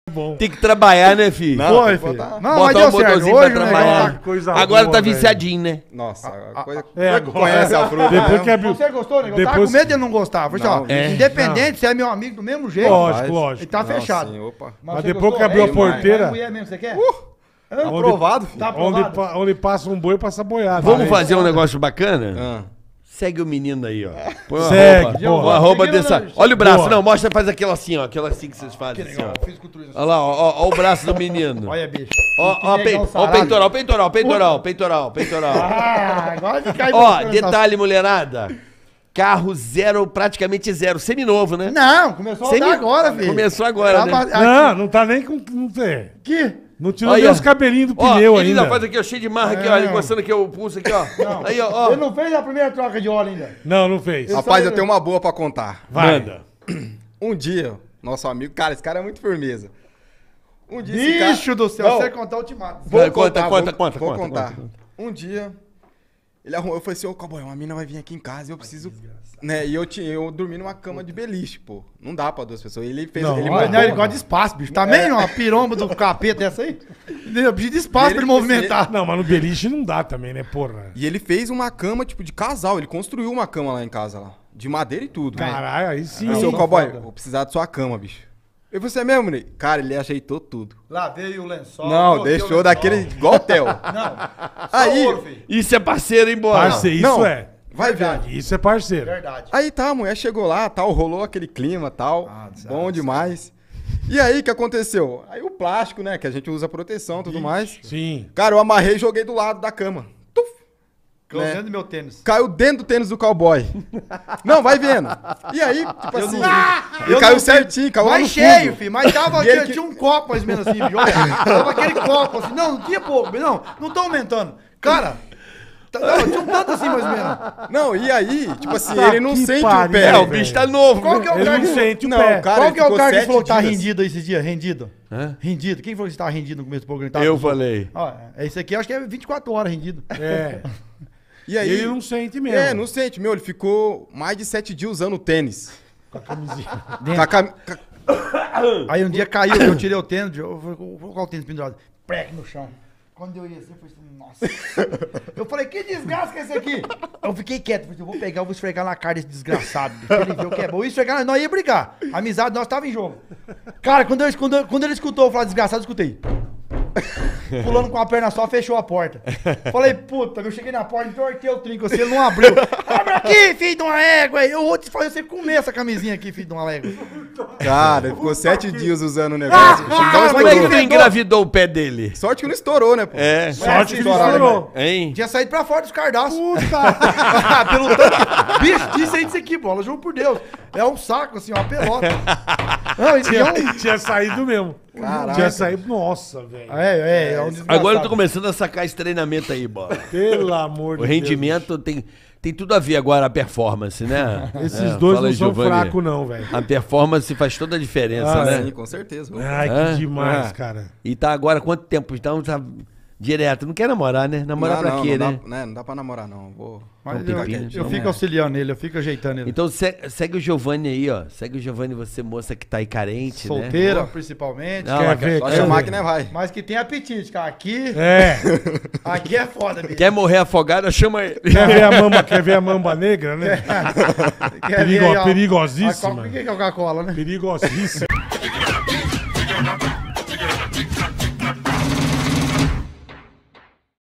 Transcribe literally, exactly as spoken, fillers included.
Bom. Tem que trabalhar, né, filho? Não, Foi, tem que filho. botar. Não, mas Botar deu um certo. motorzinho Hoje pra o trabalhar. negócio... Coisa Agora boa, tá velho. viciadinho, né? Nossa, a coisa... É, Você conhece a fruta, Depois né? que abriu... Você gostou, né? Eu tava Depois- com medo de ele não gostar. Falei, assim, ó, Não, é. independente, você é meu amigo do mesmo jeito. Lógico, Mas- lógico. Ele tá Não, fechado. sim, opa. Mas você depois gostou? que abriu a É, irmão, porteira- é mulher mesmo, você quer? Uh, Hã? aprovado, filho. Tá Onde, aprovado? pa- onde passa um boi, passa boiada. Vamos Né? fazer um negócio bacana? Ah. Segue o menino aí, ó. Põe uma Segue, roupa. porra. Uma roupa Seguindo, dessa. né? Olha o braço, Boa. não, mostra, faz aquela assim, ó. Aquela assim que vocês fazem, assim, ó. Fisiculturismo. Olha lá, ó, ó, ó o braço do menino. Olha, bicho. Ó, ó, Que pei- negão ó o sarado. peitoral, peitoral, peitoral, peitoral, peitoral. Ah, agora que cai Ó, pra- detalhe, mulherada. Carro zero, praticamente zero. Seminovo, né? Não, começou a Semi- andar agora, filho. Começou agora, né? Tava- Não, não tá nem com... Não, tem. Aqui. não tirou Olha. nem os cabelinhos do Ó, pneu ele ainda. ainda faz aqui, ó, cheio de marra aqui, ó. Ele encostando aqui o pulso aqui, ó. Não. Aí, ó, ó. Ele não fez a primeira troca de óleo ainda. Não, não fez. Rapaz, eu tenho uma boa pra contar. Vai. Manda. Um dia, nosso amigo... Cara, esse cara é muito firmeza. Um dia esse cara... Bicho do céu, Não, você contar o ultimato. Vou Vai, conta, contar, conta, vou, conta, vou conta, contar. conta, Um dia, ele arrumou, eu falei assim, ô, cowboy, uma mina vai vir aqui em casa e eu preciso... Né? E eu, tinha, eu dormi numa cama de beliche, pô. Não dá pra duas pessoas. Ele fez... Não, ele Olha, montou- não, ele gosta de espaço, bicho. Também não, uma piromba do capeta dessa aí. Eu preciso de espaço Ele pra ele que movimentar. Não, mas no beliche não dá também, né, porra? E ele fez uma cama, tipo, de casal. Ele construiu uma cama lá em casa, lá. De madeira e tudo. Caralho, aí sim. Eu falei, hein? seu cowboy, vou precisar da sua cama, bicho. Eu falei, você é mesmo, Ney? Cara, ele ajeitou tudo. Lá veio o lençol. Não, coloquei o deixou lençol. daquele igual hotel. Não, Aí, ouro, filho. Isso é parceiro, hein, bola? Parceiro, isso não. é. vai Verdade. ver. Isso é parceiro. Verdade. Aí tá, a mulher chegou lá, tal, rolou aquele clima, tal, Ah, desastre. bom demais. E aí, o que aconteceu? Aí o plástico, né, que a gente usa proteção e tudo mais. Sim. Cara, eu amarrei e joguei do lado da cama. Tuf, Caiu né? dentro do meu tênis. Caiu dentro do tênis do cowboy. Não, vai vendo. E aí, tipo Eu assim, não vi. ele Eu caiu não vi. certinho, caiu lá no Mais cheio, fundo. filho. Mas tava, E ele tinha, que- tinha um copo mais ou menos assim, bicho. Olha, tava aquele copo assim. Não, não tinha pouco. Não, não tô aumentando. Cara, tá- não, tinha um tanto assim mais ou menos. Não, e aí, tipo assim, Tá ele não que sente pariu, o pé. É, o velho. bicho tá novo. Qual que é o Ele cara não que... sente o Não, pé. cara, Qual ele que é o ficou cara que sete falou que tá dias. rendido aí esses dias? Rendido? Hã? Rendido. Quem falou que você tava rendido no começo do programa? Tava Eu com- falei. Ó, esse aqui eu acho que é vinte e quatro horas rendido. É. E aí, Ele não sente mesmo. É, não sente. Meu, ele ficou mais de sete dias usando tênis. Com a camisinha. Com a cam- com a- Aí um dia caiu, eu tirei o tênis, eu falei, vou colocar o tênis pendurado. Prec no chão. Quando eu ia assim, eu falei assim, nossa. Eu falei, que desgraça que é esse aqui? Eu fiquei quieto, falei, eu vou pegar, eu vou esfregar na cara desse desgraçado. bicho. Ele viu que é bom. E esfregar, nós ia brigar. A amizade nossa tava em jogo. Cara, quando, eu, quando, eu- quando ele escutou eu falar desgraçado, eu escutei. Pulando com a perna só, fechou a porta. Falei, puta, eu cheguei na porta, entortei o trinco assim, ele não abriu. Abre aqui, filho de uma égua. Eu vou te fazer você comer essa camisinha aqui, filho de uma égua. Cara, ele ficou sete dias usando o negócio. bicho. Não Como é que estourou. tu engravidou o pé dele? Sorte que não estourou, né, pô? É. Sorte que ele estourado, estourou. Hein? Tinha saído pra fora dos cardaços. Puta. Pelo tanto. Bicho, disse aí disso aqui, bola, juro por Deus. É um saco, assim, uma pelota. Não, isso é um. Tinha, tinha saído mesmo. Caraca. Tinha saído. Nossa, velho. É, é, é um desgraçado. Agora eu tô começando a sacar esse treinamento aí, bola. Pelo amor de O Deus. rendimento tem, tem tudo a ver agora a performance, né? Esses É, dois fala não aí, são Giovanni. fracos, não, velho. A performance faz toda a diferença, Ah, né? Sim, com certeza. Ai, É? que demais, É. cara. E tá agora quanto tempo? Então tá direto. Não quer namorar, né? Namorar não, pra não, quê, não né? Dá, né? Não dá pra namorar, não. Vou... Mas Não eu, tem eu, pinta, eu não, fico é. auxiliando ele, eu fico ajeitando ele. Então se- segue o Giovanni aí, ó. Segue o Giovanni, você moça que tá aí carente, né? Solteira, principalmente. Não, Quer mas ver? Só Quer chamar ver? que não vai. Mas que tem apetite, cara. Aqui, É. aqui é foda, bicho. Quer morrer afogado, chama ele. Quer ver a mamba, quer ver a mamba negra, né? Quer Perigo- ver aí, ó, perigosíssima. a Coca- O que que é Coca-Cola, né? Perigosíssima.